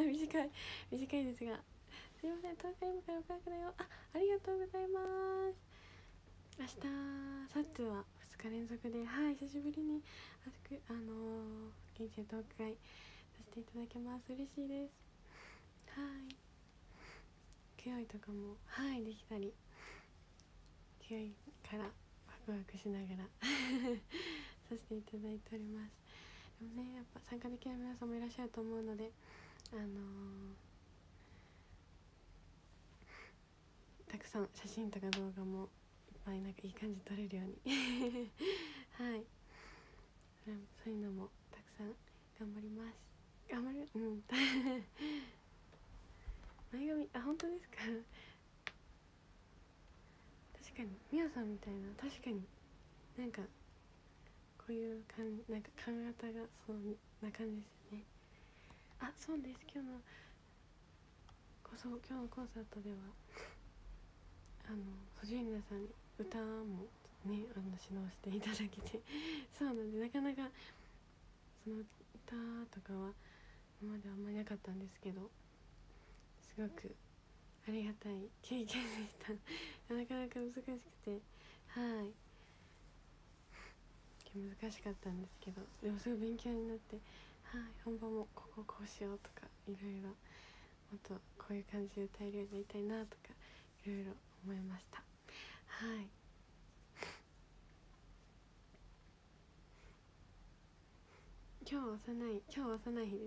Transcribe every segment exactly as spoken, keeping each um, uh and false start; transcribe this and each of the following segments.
短い短いですが、すいません。とおか今から岡だよ。あ、ありがとうございます。明日サッツはふつか連続で、はい、久しぶりにあのー、現地でトーク会させていただきます。嬉しいです。はい、くよいとかもはいできたり、くよいからワクワクしながらさせていただいております。でもね、やっぱ参加できない皆さんもいらっしゃると思うので、あのー、たくさん写真とか動画もいっぱいなんかいい感じ撮れるようにはい、そういうのもたくさん頑張ります。頑張る、うん前髪、あ、本当ですか確かにみやさんみたいな、確かになんかこういうかんなんか髪型がそうな感じですよね。あ、そうです。今日のこそ今日のコンサートではあのソジューニナさんに歌もね、あの指導していただけてそうなんで、なかなかその歌とかは今まであんまりなかったんですけど、すごくありがたい経験でしたなかなか難しくて、はい難しかったんですけど、でもすごい勉強になって、はい、本番もこここうしようとか、いろいろもっとこういう感じで歌えるようになりたいなとかいろいろ思いました。はい、今日は幼い今日は幼い日です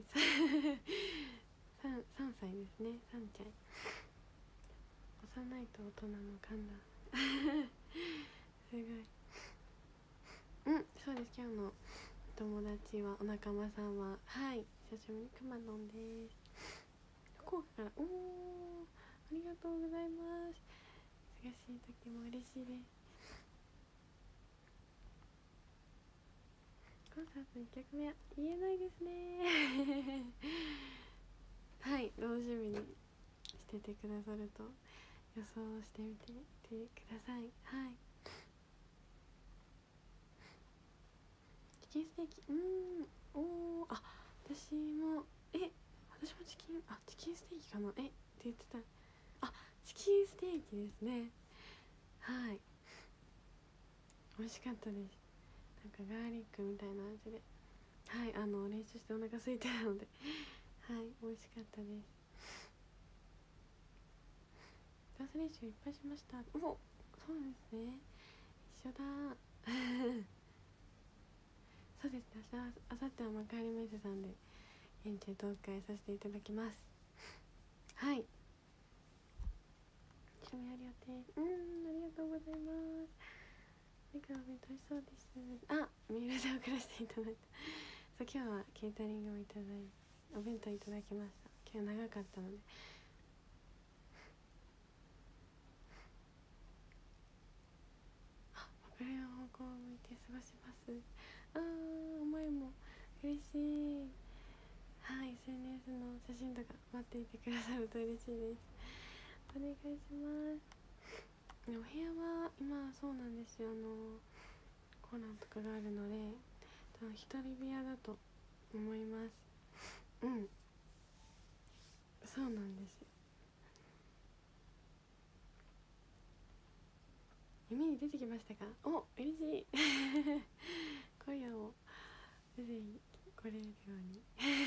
3, 3歳ですね。さんちゃい、幼いと大人の観覧すごい。うん、そうです。今日の友達はお仲間さんは、はい、久しぶりにくまのんです。福岡から、おー、ありがとうございます。忙しい時も嬉しいです。コンサートいっきょくめは言えないですねはい、楽しみにしててくださると予想してみてみてください。はい、チキンステーキ、うーん、おー、あ、私もえ私もチキンあチキンステーキかなえって言ってた。あ、チキンステーキですね。はい、美味しかったです。なんかガーリックみたいな味で、はい、あの練習してお腹空いてたのではい、美味しかったです。ダンス練習いっぱいしました。お、そうなんですね。一緒だそうですね。明日あさっては幕張メッセさんで現地トーク会させていただきます。はい、一緒にやる予定、うん、ありがとうございます。ミカお弁当美味しそうです。あ、メールで送らせていただいたそう、今日はケータリングもいただいてお弁当いただきました。今日長かったので、あ、これの方向を向いて過ごします。あー、思いも嬉しい。はい、エスエヌエス の写真とか待っていてくださると嬉しいです。お願いします。お部屋は今そうなんですよ、あのコロナとかがあるので一人部屋だと思います。うん、そうなんですよ。夢に出てきましたか？お、嬉しい今夜も出てこれるように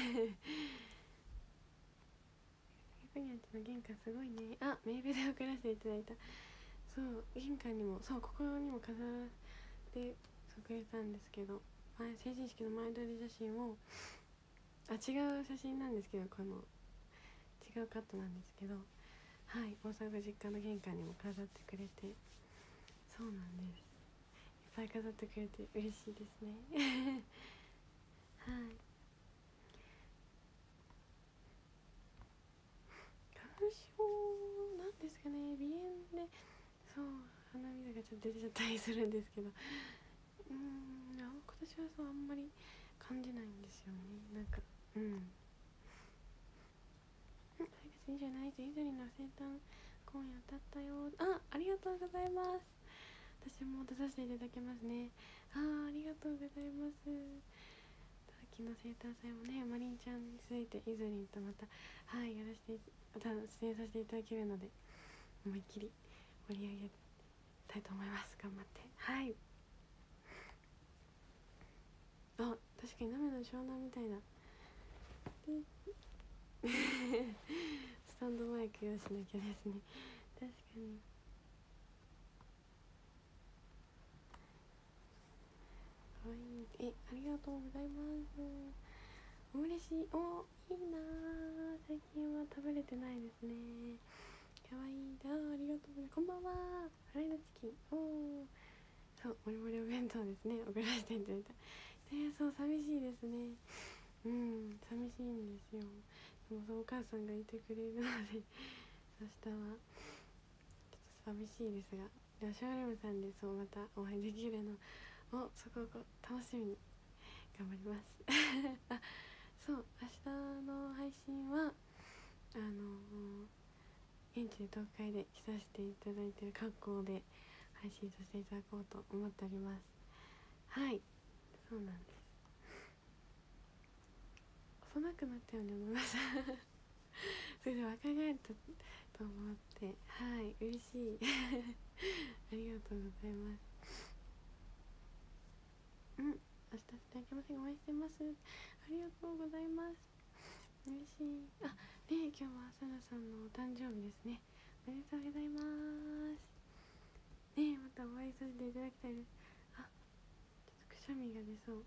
ペコニャンちの玄関すごいね。あ、メールで送らせていただいた。そう、玄関にも、そう、ここにも飾らせてくれたんですけど、前成人式の前撮り写真を、あ、違う写真なんですけど、この違うカットなんですけど、はい、大阪実家の玄関にも飾ってくれて、そうなんです。いっぱい飾ってくれて嬉しいですねはい、花粉症なんですかね。鼻炎で、そう、鼻水がちょっと出てちゃったりするんですけど、うーん、今年はそうあんまり感じないんですよね。なんか、うん、さんがつにじゅうしちにち、イドリの生誕今夜歌ったよ。あ、ありがとうございます。私も出させていただきますね。あー、ありがとうございます。いただき日の生誕祭もね、マリンちゃんに続いてイズリンとまたはいやらせて出演させていただけるので、思いっきり盛り上げたいと思います。頑張って。はい。あ、確かに鍋の湘南みたいなスタンドマイク用意しなきゃですね。確かに。かわいい。え、ありがとうございます。オムレシ、お、いいな。最近は食べれてないですね。かわいいだ。ありがとう。こんばんは。フライドチキン。おー、そう、もりもりお弁当ですね。送らせていただいた。えー、そう、寂しいですね。うん、寂しいんですよ。でもそうお母さんがいてくれるので明日はちょっと寂しいですが、でもショールームさんでそうまたお会いできるのをそこを楽しみに頑張りますあ、そう、明日の配信はあのー、現地で東海で来させていただいている格好で配信させていただこうと思っております。はい、そうなんです。幼くなったように思いましたそれで若返ったと思って、はい嬉しいありがとうございます。うん、明日いただきません、応援してます。ありがとうございます。嬉しい。あ、ね、今日はサナさんのお誕生日ですね。おめでとうございます。ね、またお会いさせていただきたいです。あ、ちょっとくしゃみが出そう。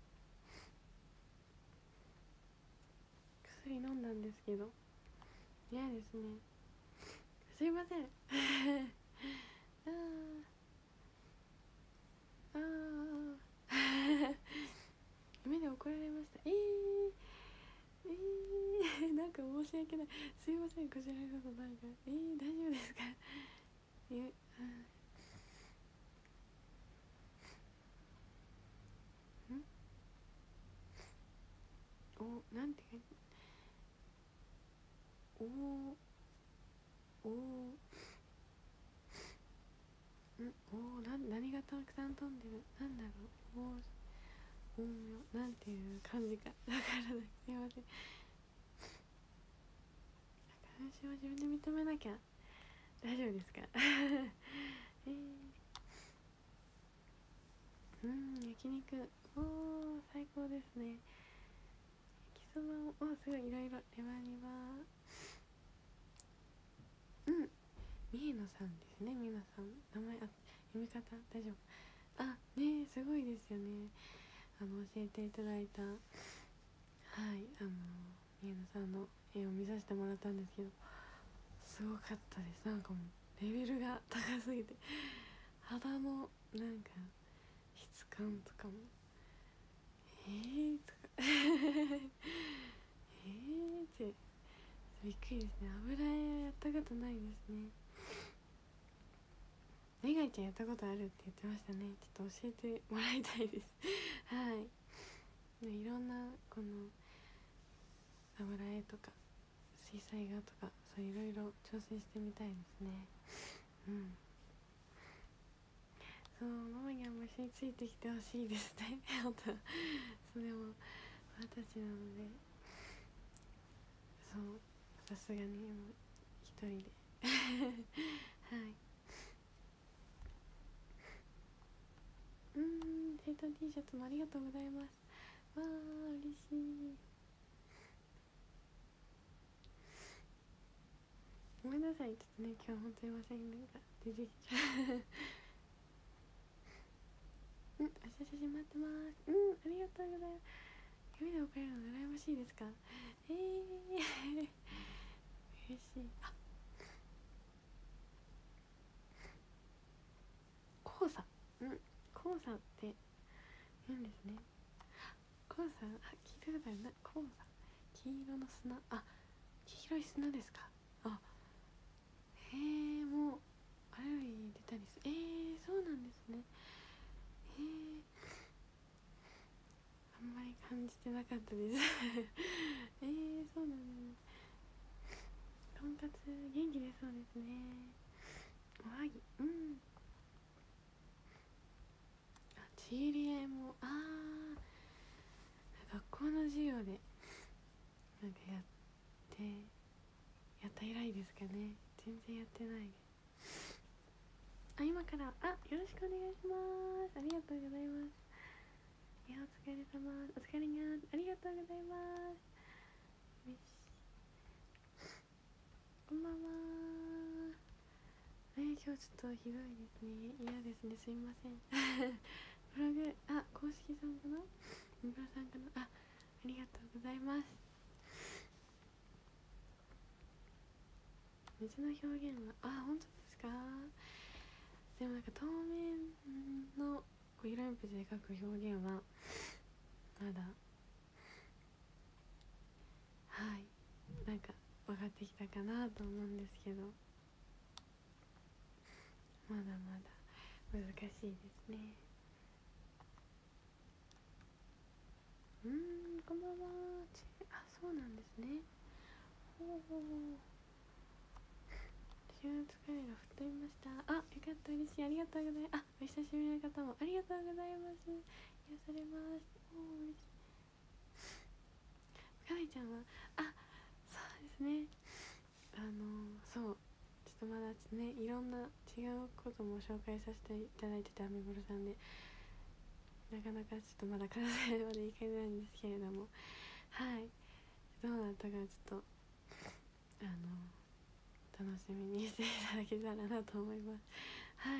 薬飲んだんですけど嫌ですね。すいませんあーあー夢で怒られました。えー、えー、なんか申し訳ない。すいません、こちらこそ。なんかえー、大丈夫ですかえ、んお、なんて書いて、おーおーんおー、な何がたくさん飛んでる、なんだろう、おー、音名なんていう感じかわからない。すいません。私は自分で認めなきゃ大丈夫ですかえー、うん焼肉、おー最高ですね。焼きそばもおすごいいろいろレバニバ、うん三重野さんですね。三重野さん名前、あ、読み方大丈夫。あ、ねすごいですよね。あの教えていただいた、はいあの三重野さんの絵を見させてもらったんですけど、すごかったです。なんかもうレベルが高すぎて、肌のなんか質感とかもえーとかえーってびっくりですね。油絵やったことないですね。メガイちゃんやったことあるって言ってましたね。ちょっと教えてもらいたいですはいいろんなこの油絵とか水彩画とかそういろいろ挑戦してみたいですね。うんそう、ママにはも一緒についてきてほしいですね本当それも二十歳なので、そうさすがにもう一人ではいうーん生誕 T シャツもありがとうございます。わー嬉しい。ごめんなさい、ちょっとね今日本当にません、なんか出てきちゃううん、明日写真待ってます。うん、ありがとうございます。夢で送れるの羨ましいですか。えー嬉しい。あ、黄砂、うん、黄砂って言うんですね。黄砂、あ、聞いたことあるな。黄砂、黄色の砂、あ、黄色い砂ですか。あ、へえ、もうアレルギー出たりする。えー、そうなんですね。へえ、あんまり感じてなかったですえー、そうなんです。とんかつ元気出そうですね。おはぎ、うん、あ、ちぎり絵も、あー学校の授業た以来ですかね。全然やってないです。あ、今からあよろしくお願いします。ありがとうございます。いやお疲れ様、お疲れにゃー、ありがとうございます。よし、こんばんは。えー、今日ちょっとひどいですね。嫌ですね、すいません。ブログ、あ、公式さんかな、ムブロさんかな、あ、ありがとうございます。水の表現は、あ、本当ですか。でもなんか透明のこう色鉛筆で描く表現はまだ、はい、なんか分かってきたかなと思うんですけど、まだまだ難しいですね。うーん、こんばんは。あ、そうなんですね。ほうほう、週疲れが吹っ飛びました。あ、よかった、嬉しい、ありがとうございます。あ、お久しぶりの方もありがとうございます。癒されます。おー、嬉しい。かなちゃんは、あ、そうですね、あのそうちょっとまだちょっとね、いろんな違うことも紹介させていただいてて、アメブロさんでなかなかちょっとまだ完成までいけないんですけれども、はい、どうなったかちょっとあの楽しみにしていただけたらなと思います。はい、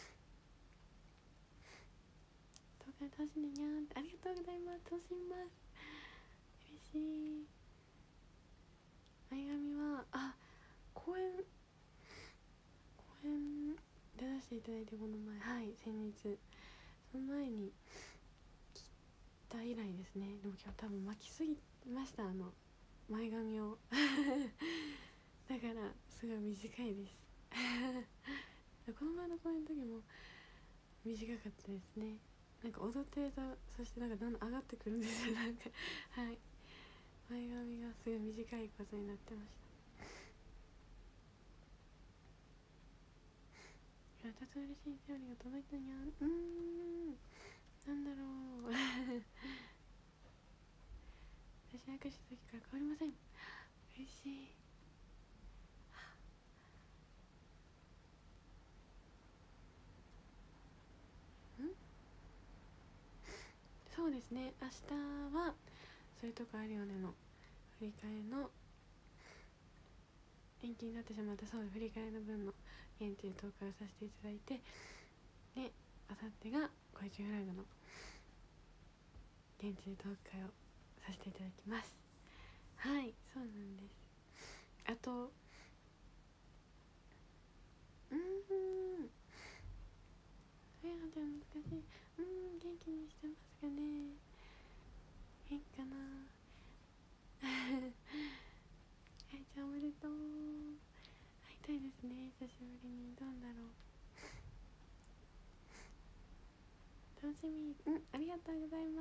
動画楽しんでにゃーんって、ありがとうございます。楽しみます。嬉しい。前髪はあ、公演公演出させていただいて、この前、はい、先日、その前に切った以来ですね。でも今日多分巻きすぎました、あの前髪をだからすごい短いですこの前の公演の時も短かったですね。なんか踊ってると、そしてなんかだんだん上がってくるんですよ、なんかはい、前髪がすごい短いことになってました。いや、たと嬉しい手料理が届いたにゃん。うーん、なんだろう私握手した時から変わりません。嬉しい。ん、そうですね、明日はそういうとこあるよねの振り替えの延期になってしまった、そう振り替えの分の現地でトークをさせていただいて、であさってが恋中フラグの現地でトーク会をさせていただきます。はい、そうなんです。あと、うーん、はい、はちゃん難しい。うーん、元気にしてますかね。元気かなはい、じゃあおめでとう。会いたいですね、久しぶりに。どうだろう、楽しみ。うん、ありがとうございます。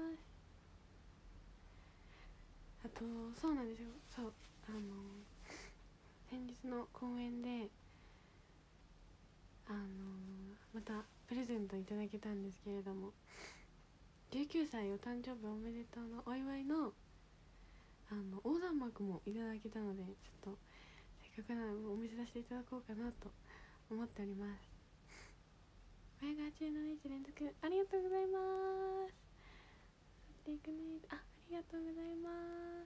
あと、そうなんですよ、そう、あの先日の公演であのまたプレゼントいただけたんですけれども、じゅうきゅうさいお誕生日おめでとうのお祝いのあの横断幕もいただけたので、ちょっとせっかくなのでお見せさせていただこうかなと思っております。ごひゃくはちじゅうななにち連続ありがとうございます。去っていくね、あ、ありがとうございます。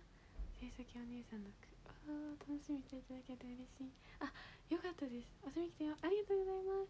成績お姉さんの句、あー、楽しみにしていただけて嬉しい。あ、よかったです、遊びに来てよ、ありがとうございます。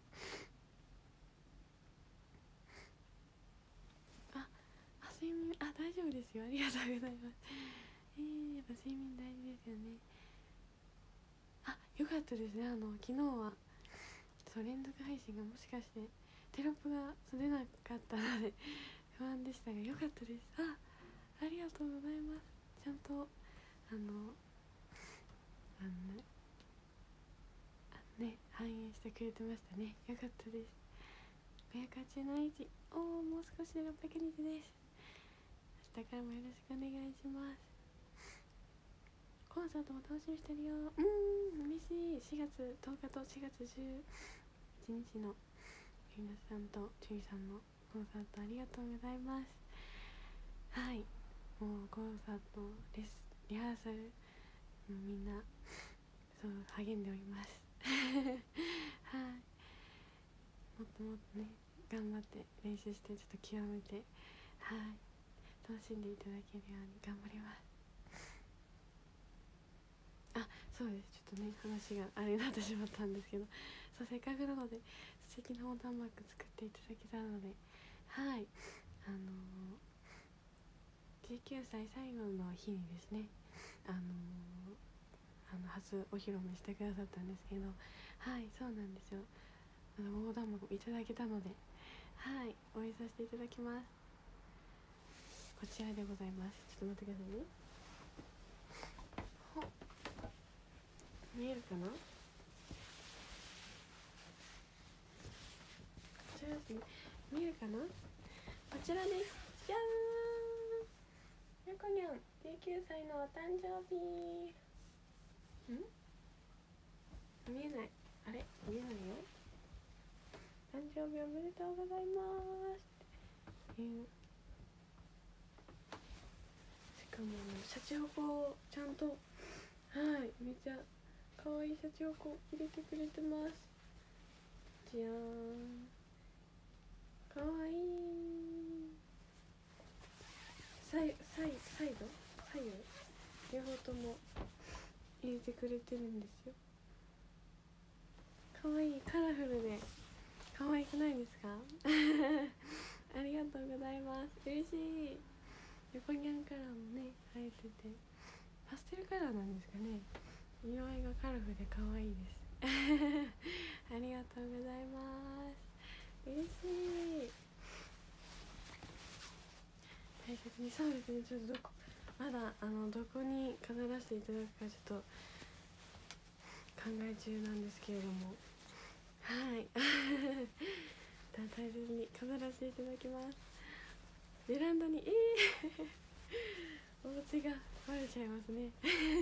あ、あ、睡眠、あ、大丈夫ですよ、ありがとうございます。えー、やっぱ睡眠大事ですよね。あ、よかったですね。あの昨日はそう連続配信がもしかしてテロップが出なかったので不安でしたが、よかったです。あ、ありがとうございます。ちゃんとあのあのね、あのね反映してくれてましたね。よかったです。ごひゃくはちじゅうななにち、おお、もう少しでろっぴゃくにちです。明日からもよろしくお願いします。コンサートも楽しみにしてるよ。うーん、嬉しい。しがつとおかとしがつじゅういちにちのゆうなさんとちゅいさんのコンサートありがとうございます。はい、もうコンサートです。リハーサルもみんなそう励んでおりますはい、もっともっとね頑張って練習してちょっと極めて、はい、楽しんでいただけるように頑張ります。あ、そうです。ちょっとね話があれになってしまったんですけど、そうせっかくなので素敵な横断幕作っていただけたので、はい、あのー、じゅうきゅうさい最後の日にですね、あのー、あの初お披露目してくださったんですけど、はい、そうなんですよ。あの横断幕いただけたので、はい、応援させていただきます。こちらでございます。ちょっと待ってくださいね。ほ見えるかな。こちらですね。見えるかな。こちらです。じゃーん。ゆこにゃんじゅうきゅうさいのお誕生日。ん見えない。あれ見えないよ。誕生日おめでとうございますっていう。しかもシャチホコをちゃんと、はい、めっちゃ可愛いシャチホコ入れてくれてます。じゃーん、可愛い。サイサイサイド左右両方とも入れてくれてるんですよ。可愛い、カラフルで可愛くないですかありがとうございます。嬉しい。横にゃんカラーもね生えてて、パステルカラーなんですかね。色合いがカラフルで可愛いですありがとうございます。嬉しい。大切に、そうですね。ちょっとどこまだあのどこに飾らせていただくかちょっと考え中なんですけれども、はい大切に飾らせていただきます。ベランダにえーお家がバレちゃいますね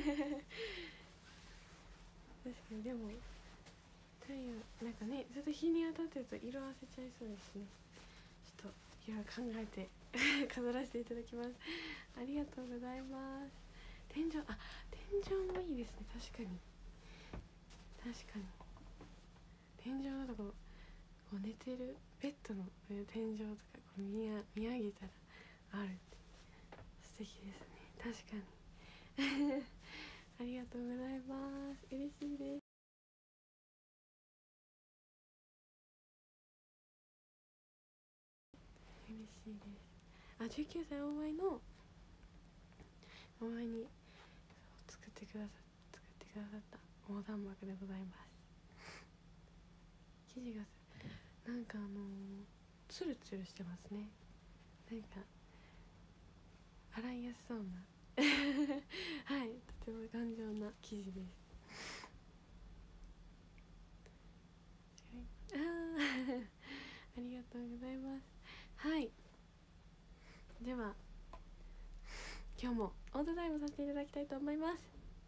確かに。でも太陽なんかねずっと日に当たってると色あせちゃいそうですね。ちょっといろいろ考えて飾らせていただきます。ありがとうございます。天井、あ、天井もいいですね。確かに確かに天井だとこう、こう寝てるベッドの天井とかこう 見, や見上げたらあるって素敵ですね。確かにありがとうございます。嬉しいです。嬉しいです。あ、じゅうきゅうさいお祝いのお祝いに作ってくださ作ってくださった横断幕でございます。生地がなんかあのー、ツルツルしてますね。なんか洗いやすそうなはい、とても頑丈な生地です。あありがとうございます。はい、では今日もオートタイムさせていただきたいと思います。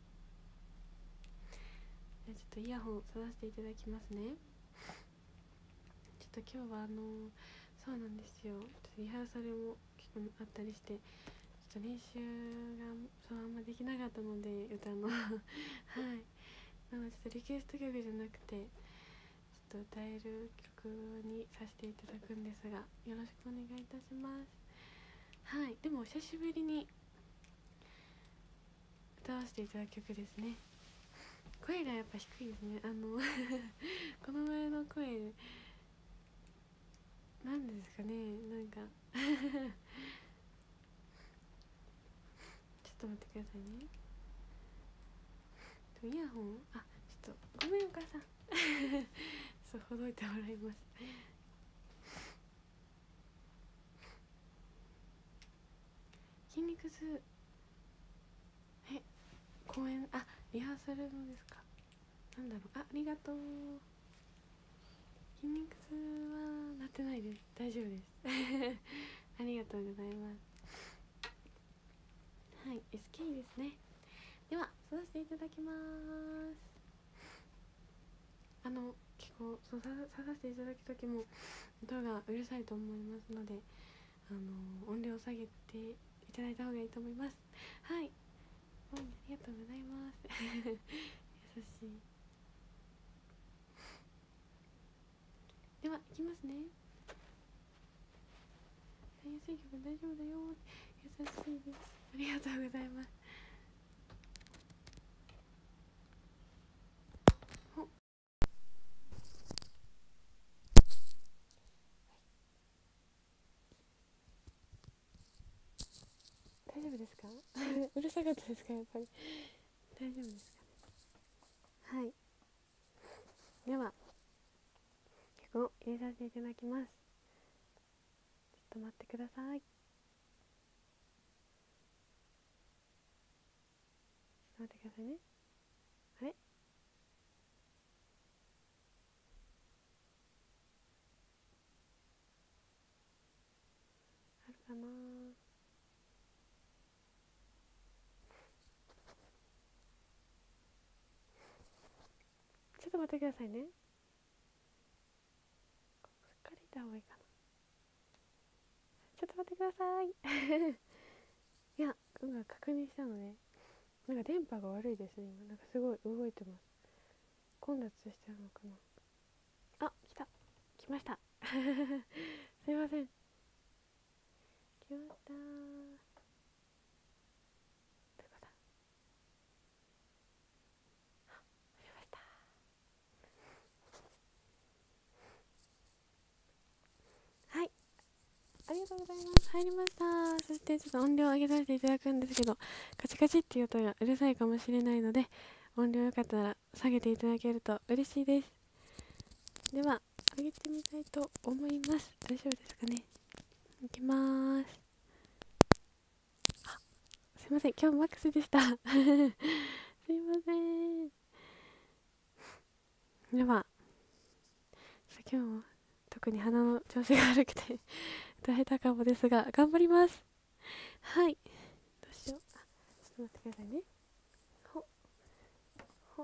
じゃあちょっとイヤホンささせていただきますね。ちょっと今日はあのー、そうなんですよ、ちょっとリハーサルも結構あったりして、ちょっと練習がそうあんまできなかったので歌のはいなのでちょっとリクエスト曲じゃなくてちょっと歌える曲にさせていただくんですが、よろしくお願いいたします。はい、でも久しぶりに歌わせていただく曲ですね。声がやっぱ低いですね。あのこの前の声なんですかね、なんかちょっと待ってくださいね。イヤホン、あ、ちょっとごめんお母さんそうほどいてもらいます。筋肉痛、え、公演、あ、リハーサルのですか。なんだろう、あ、ありがとう。筋肉痛はなってないです。大丈夫ですありがとうございます。はい、 エスケー ですね。ではさせていただきます。あの結構そうささせていただく時も音がうるさいと思いますので、あの音量を下げていただいた方がいいと思います。はい、ありがとうございます優しでは、いきますね。太陽水曲大丈夫だよ。優しいです。ありがとうございます。大丈夫ですか？うるさかったですか？やっぱり大丈夫ですかね。はい。では曲を入れさせていただきます。ちょっと待ってください。ちょっと待ってくださいね。あれ？あるかな？ちょっと待ってくださいね。しっかりいた方がいいかな。ちょっと待ってください。いや、今確認したので、なんか電波が悪いですね。今なんかすごい動いてます。混雑してるのかな。あ、来た。来ました。すいません。来ましたー。どこだ。あ、来ました。はい。ありがとうございます。入りました。そしてちょっと音量を上げさせていただくんですけど、カチカチっていう音がうるさいかもしれないので、音量よかったら下げていただけると嬉しいです。では、上げてみたいと思います。大丈夫ですかね。いきまーす。あ、すいません。今日マックスでした。すいません。では、今日も特に鼻の調子が悪くて歌えたかもですが、頑張ります。はい。どうしよう。あ、ちょっと待ってくださいね。ほほ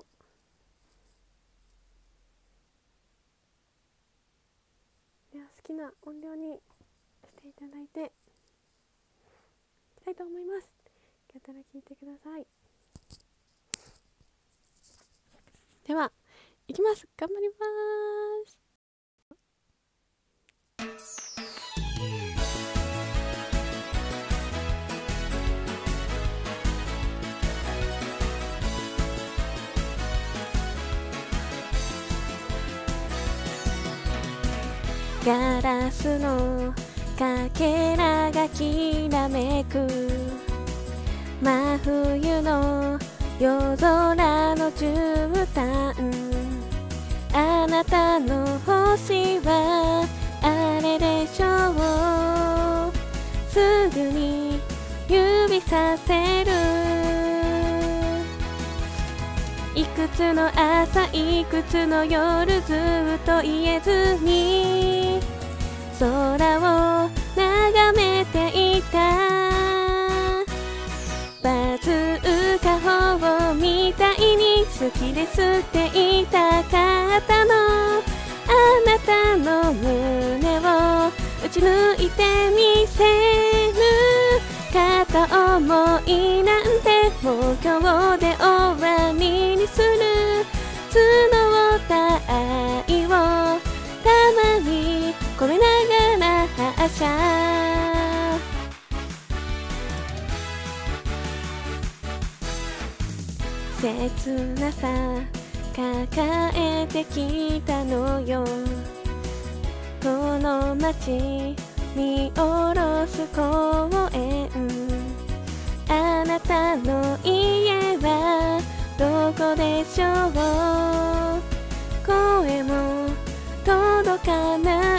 では、好きな音量にしていただいていきたいと思います。よかったら聞いてください。では、いきます。頑張ります。ガラスのかけらがきらめく真冬の夜空の絨毯、あなたの星はあれでしょう、すぐに指させる、いくつの朝いくつの夜ずっと言えずに空を眺めていた、バズーカ砲みたいに好きですって言いたかったの、あなたの胸を打ち抜いてみせる、片思いなんてもう今日で終わりにする、募った愛をたまに込めながら発射、切なさ抱えてきたのよ、この街見下ろす公園、あなたの家はどこでしょう、声も届かない、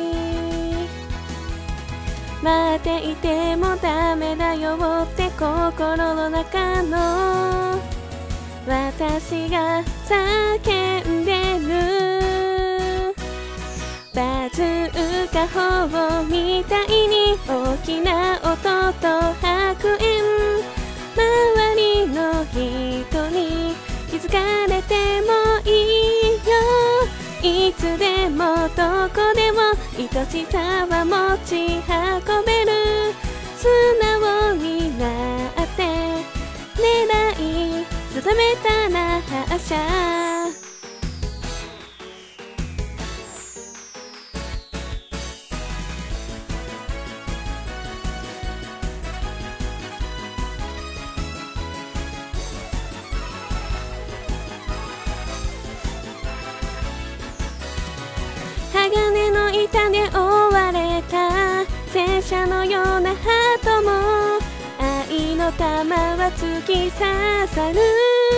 待っていてもダメだよって心の中の私が叫んでる、バズーカ砲みたいに大きな音と白煙、周りの人に気づかれてもいいよ、いつでもどこでも愛しさは持ち運べる、素直になって狙い定めたな発射鋼の板で覆われた戦車のようなハートも愛の玉は突き刺さる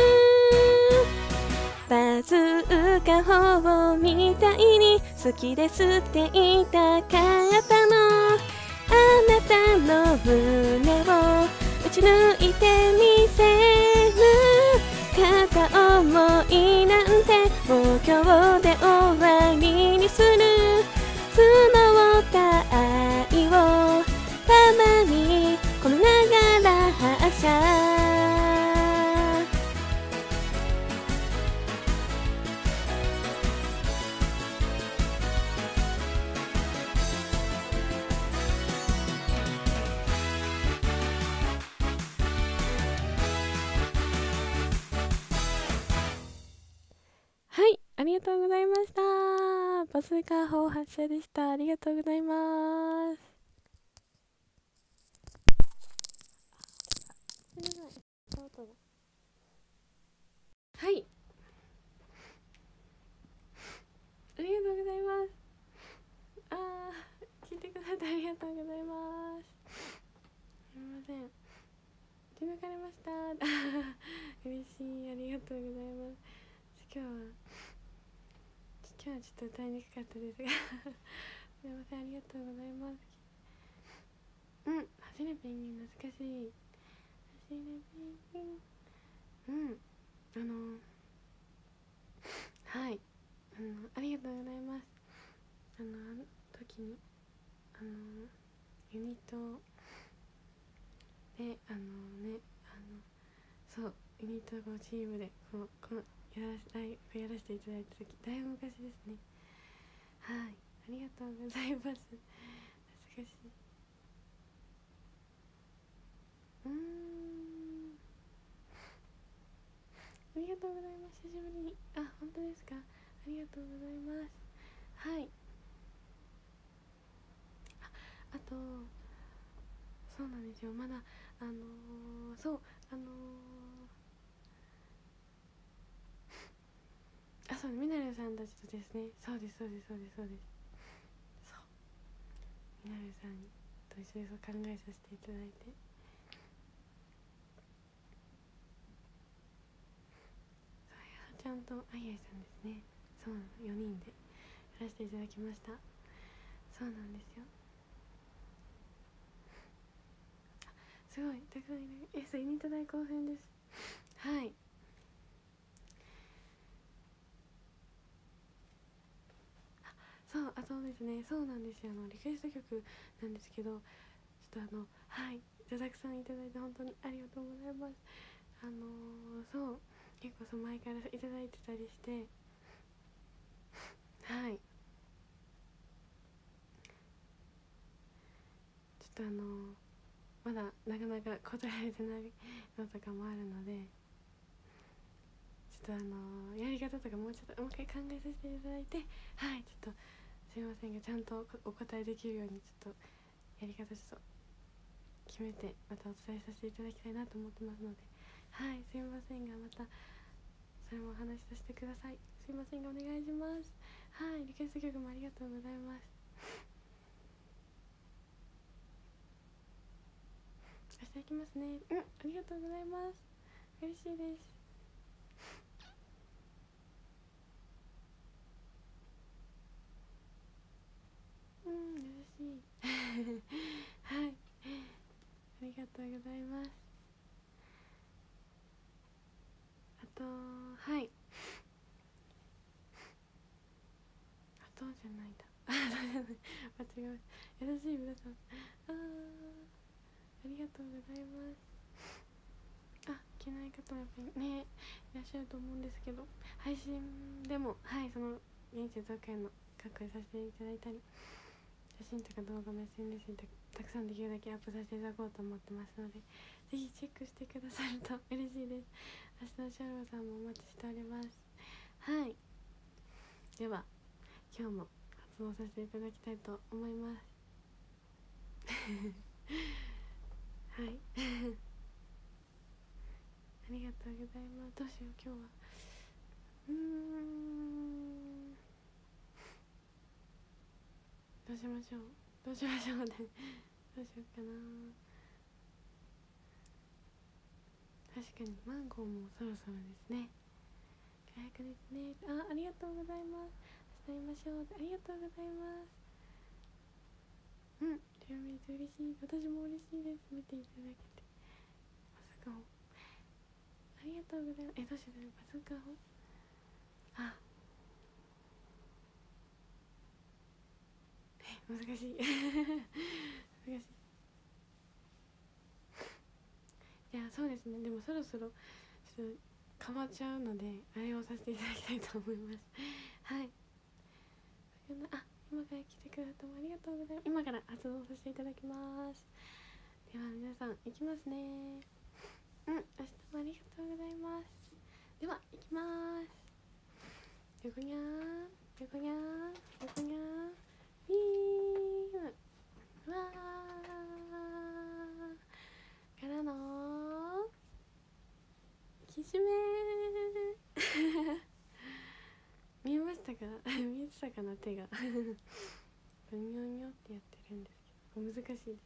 バズーカ砲みたいに好きですって言いたかったのあなたの胸を打ち抜いてみせる片思いなんてもう今日で終わりにする募った愛をたまに込めながら発射はい、ありがとうございました。バスカー砲発射でした。ありがとうございます。はい。ありがとうございます。あー、聞いてくださってありがとうございます。すみません。手抜かれました。嬉しい。ありがとうございます。今日は今日はちょっと歌いにくかったですがすいません、ありがとうございます。うん、走れペンギン懐かしい。走れペンギン、うん、あのはい、あのありがとうございます。あのあの時にあのユニットであのねあのそうユニットこうチームでこうこのやらライブやらせていただいた時だいぶ昔ですね。はい、ありがとうございます。懐かしい。うーん、ありがとうございます。久しぶりに、あ、本当ですか。ありがとうございます。はい、あ、あとそうなんですよ、まだあのー、そうあのー、あ、そうミナレさんたちとですね、そうですそうですそうですそうですそうミナレさんと一緒にそう考えさせていただいて、ちゃんとあいあいさんですね、そうよにんでやらせていただきました。そうなんですよ。すごいたくさんいる。え、そうユニット大興奮です。はい、そう、あ、そうですね、そうなんですよ。あのリクエスト曲なんですけど、ちょっとあのはい、たくさんいただいて本当にありがとうございます。あのー、そう結構そう前からいただいてたりして、はい、ちょっとあのー、まだなかなか答えられてないのとかもあるので、ちょっとあのー、やり方とかもうちょっともう一回考えさせていただいて、はい、ちょっとすいませんがちゃんとお答えできるようにちょっとやり方ちょっと決めてまたお伝えさせていただきたいなと思ってますので、はい、すいませんがまたそれもお話しさせてください。すいませんがお願いします。はい、リクエスト曲もありがとうございます。明日行きますね。うん、ありがとうございます。嬉しいです。うん、嬉しいはい、ありがとうございます。あとはいあとじゃないだ間違えました。優しい皆さん、あー、ありがとうございます。あ、いけない方もやっぱりねいらっしゃると思うんですけど、配信でもはいその現地増加の確認させていただいたり、写真とか動画も エスエヌエス に た, たくさんできるだけアップさせていただこうと思ってますので、 ぜひチェックしてくださると嬉しいです。明日のショールさんもお待ちしております。はい、では今日も発音させていただきたいと思いますはいありがとうございます。どうしよう今日はうーんどうしましょうどうしましょうねどうしようかな。確かにマンゴーもそろそろですね。早くですね。あ、ありがとうございます。明日会いましょう。ありがとうございます。うん、チューメイト嬉しい。私も嬉しいです。見ていただけて。パソコンありがとうございます。え、どうしよう。パソコンあえ、難しい難しい。いや、そうですね。でもそろそろちょっと変わっちゃうので、あれをさせていただきたいと思いますはい。あ、今から来てくださってもありがとうございます。今から発動させていただきます。では皆さん行きますね。うん、明日もありがとうございます。では行きます。よこにゃーよこにゃーよこにゃービームわーからのきしめー見えましたか見えてたかな手がニョニョってやってるんですけど難しいです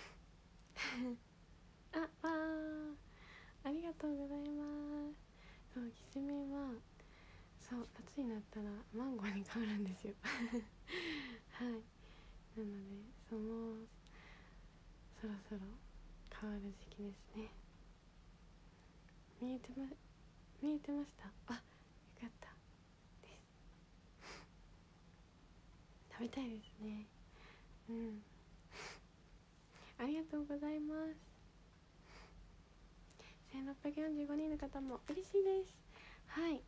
あ、わーありがとうございます。そう、きしめんはそう夏になったらマンゴーに変わるんですよはいなのでそのそろそろ変わる時期ですね。見えてま見えてました。あ、よかったです食べたいですね。うんありがとうございます。せんろっぴゃくよんじゅうごにんの方も嬉しいです。はい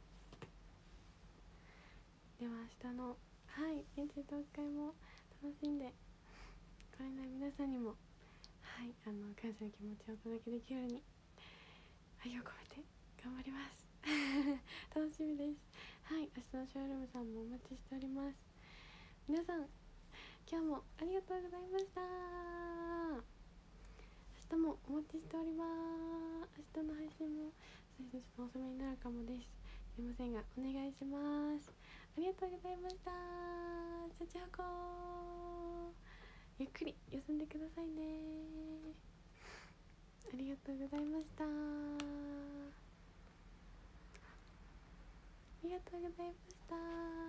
では明日のはい限定トーク会も楽しんでこれの皆さんにもはいあの感謝の気持ちをお届けできるように愛を込めて頑張ります楽しみです。はい明日のショールームさんもお待ちしております。皆さん今日もありがとうございました。明日もお待ちしております。明日の配信も少し遅めになるかもです。すいませんがお願いします。ありがとうございました。シャチハコゆっくり休んでくださいね。ありがとうございました。ありがとうございました。